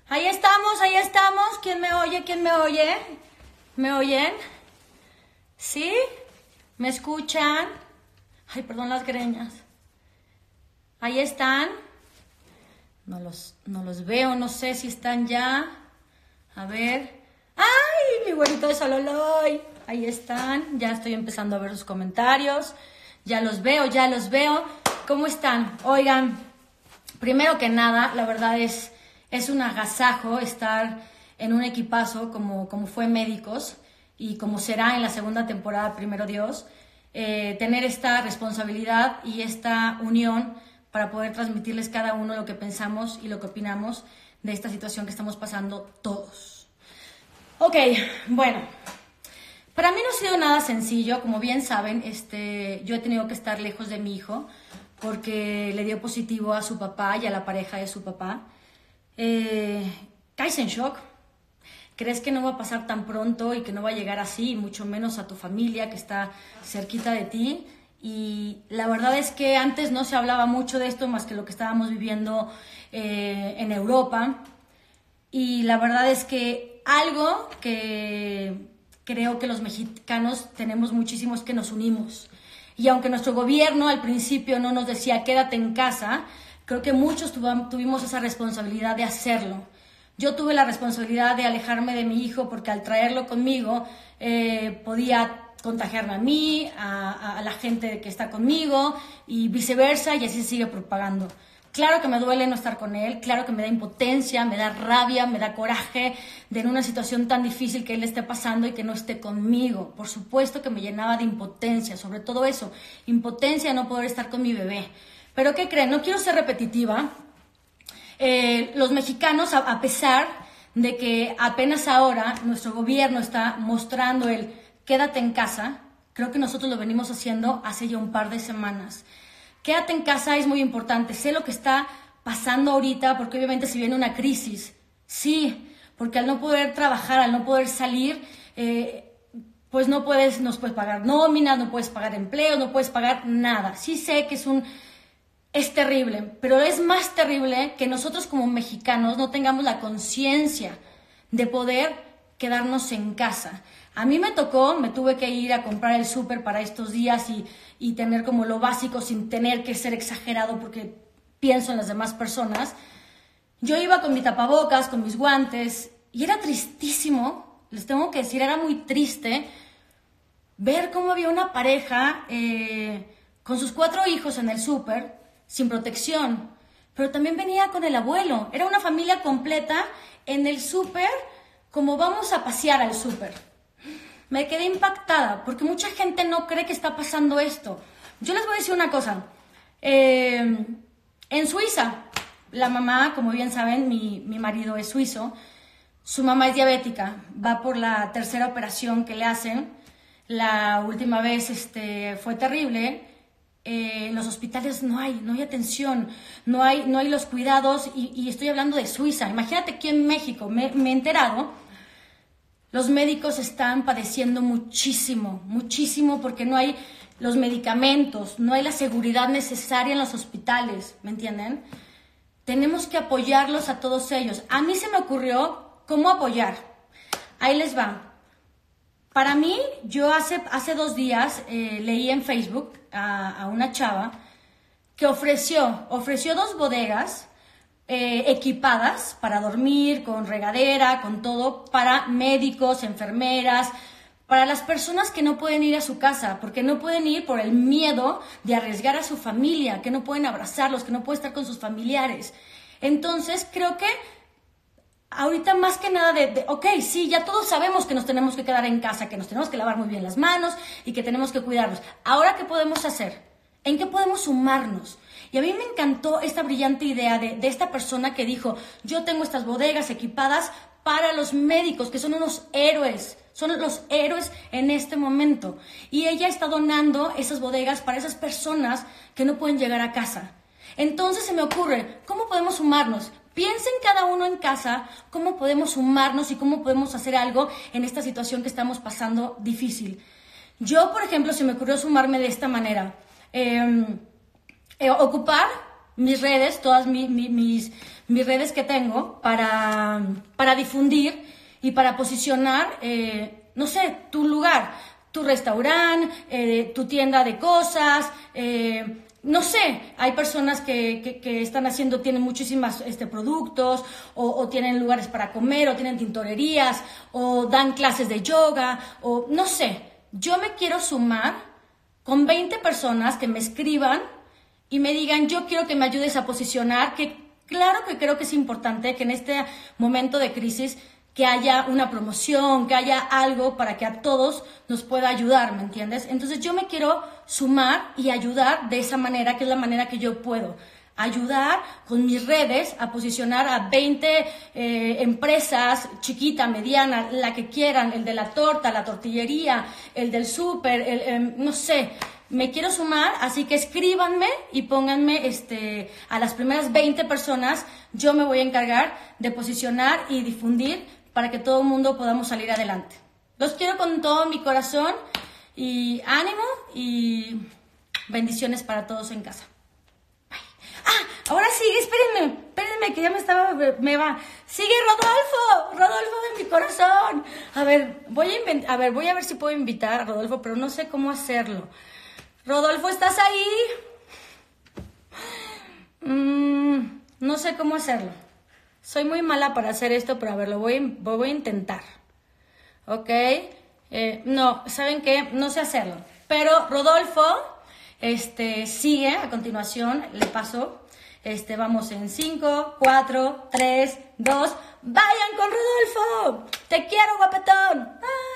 Ahí estamos, ahí estamos. ¿Quién me oye? ¿Quién me oye? ¿Me oyen? ¿Sí? ¿Me escuchan? Ay, perdón las greñas. Ahí están. No los veo, no sé si están ya. A ver. ¡Ay, mi güerito de Sololoy! Ahí están. Ya estoy empezando a ver sus comentarios. Ya los veo, ya los veo. ¿Cómo están? Oigan, primero que nada, la verdad es un agasajo estar en un equipazo como fue Médicos y como será en la segunda temporada, primero Dios, tener esta responsabilidad y esta unión para poder transmitirles cada uno lo que pensamos y lo que opinamos de esta situación que estamos pasando todos. Ok, bueno, para mí no ha sido nada sencillo, como bien saben, yo he tenido que estar lejos de mi hijo porque le dio positivo a su papá y a la pareja de su papá. Caes en shock, crees que no va a pasar tan pronto y que no va a llegar así, y mucho menos a tu familia que está cerquita de ti. Y la verdad es que antes no se hablaba mucho de esto más que lo que estábamos viviendo en Europa. Y la verdad es que algo que creo que los mexicanos tenemos muchísimos, que nos unimos. Y aunque nuestro gobierno al principio no nos decía quédate en casa, creo que muchos tuvimos esa responsabilidad de hacerlo. Yo tuve la responsabilidad de alejarme de mi hijo porque al traerlo conmigo podía contagiarme a mí, a la gente que está conmigo y viceversa, y así se sigue propagando. Claro que me duele no estar con él, claro que me da impotencia, me da rabia, me da coraje de en una situación tan difícil que él esté pasando y que no esté conmigo. Por supuesto que me llenaba de impotencia, sobre todo eso, impotencia de no poder estar con mi bebé. Pero ¿qué creen? No quiero ser repetitiva. Los mexicanos, a pesar de que apenas ahora nuestro gobierno está mostrando el quédate en casa, creo que nosotros lo venimos haciendo hace ya un par de semanas. Quédate en casa es muy importante. Sé lo que está pasando ahorita, porque obviamente si viene una crisis, sí, porque al no poder trabajar, al no poder salir, pues no puedes pagar nóminas, no puedes pagar empleo, no puedes pagar nada. Sí sé que es terrible, pero es más terrible que nosotros como mexicanos no tengamos la conciencia de poder quedarnos en casa. A mí me tuve que ir a comprar el súper para estos días y tener como lo básico sin tener que ser exagerado porque pienso en las demás personas. Yo iba con mi tapabocas, con mis guantes y era tristísimo, les tengo que decir, era muy triste ver cómo había una pareja con sus 4 hijos en el súper sin protección, pero también venía con el abuelo. Era una familia completa en el súper, como vamos a pasear al súper. Me quedé impactada porque mucha gente no cree que está pasando esto. Yo les voy a decir una cosa. En Suiza, la mamá, como bien saben, mi marido es suizo, su mamá es diabética, va por la 3ª operación que le hacen. La última vez fue terrible. En los hospitales no hay atención, no hay los cuidados y estoy hablando de Suiza. Imagínate aquí en México, me he enterado. Los médicos están padeciendo muchísimo, muchísimo porque no hay los medicamentos, no hay la seguridad necesaria en los hospitales, ¿me entienden? Tenemos que apoyarlos a todos ellos. A mí se me ocurrió cómo apoyar. Ahí les va. Para mí, yo hace 2 días leí en Facebook a una chava que ofreció 2 bodegas equipadas para dormir, con regadera, con todo, para médicos, enfermeras, para las personas que no pueden ir a su casa, porque no pueden ir por el miedo de arriesgar a su familia, que no pueden abrazarlos, que no pueden estar con sus familiares. Entonces, creo que ahorita más que nada ok, sí, ya todos sabemos que nos tenemos que quedar en casa, que nos tenemos que lavar muy bien las manos y que tenemos que cuidarnos. Ahora, ¿qué podemos hacer? ¿En qué podemos sumarnos? Y a mí me encantó esta brillante idea de esta persona que dijo, yo tengo estas bodegas equipadas para los médicos, que son unos héroes, son los héroes en este momento. Y ella está donando esas bodegas para esas personas que no pueden llegar a casa. Entonces se me ocurre, ¿cómo podemos sumarnos? Piensen cada uno en casa cómo podemos sumarnos y cómo podemos hacer algo en esta situación que estamos pasando difícil. Yo, por ejemplo, se me ocurrió sumarme de esta manera. Ocupar mis redes, todas mis mis redes que tengo para difundir y para posicionar, no sé, tu lugar, tu restaurante, tu tienda de cosas, no sé, hay personas que están haciendo, tienen muchísimos productos, o tienen lugares para comer, o tienen tintorerías, o dan clases de yoga, o no sé. Yo me quiero sumar con 20 personas que me escriban y me digan, yo quiero que me ayudes a posicionar, que claro que creo que es importante que en este momento de crisis que haya una promoción, que haya algo para que a todos nos pueda ayudar, ¿me entiendes? Entonces yo me quiero sumar y ayudar de esa manera, que es la manera que yo puedo. Ayudar con mis redes a posicionar a 20 empresas, chiquita, mediana, la que quieran, el de la torta, la tortillería, el del súper, no sé. Me quiero sumar, así que escríbanme y pónganme a las primeras 20 personas. Yo me voy a encargar de posicionar y difundir para que todo el mundo podamos salir adelante. Los quiero con todo mi corazón y ánimo y bendiciones para todos en casa. Bye. Ah, ahora sí, espérenme que ya me va. Sigue Rodolfo de mi corazón. A ver, voy a ver si puedo invitar a Rodolfo, pero no sé cómo hacerlo. Rodolfo, ¿estás ahí? No sé cómo hacerlo. Soy muy mala para hacer esto, pero a ver, lo voy a intentar. ¿Ok? No, ¿saben qué? No sé hacerlo. Pero Rodolfo, sigue a continuación, le paso. Vamos en 5, 4, 3, 2. ¡Vayan con Rodolfo! ¡Te quiero, guapetón! ¡Ah!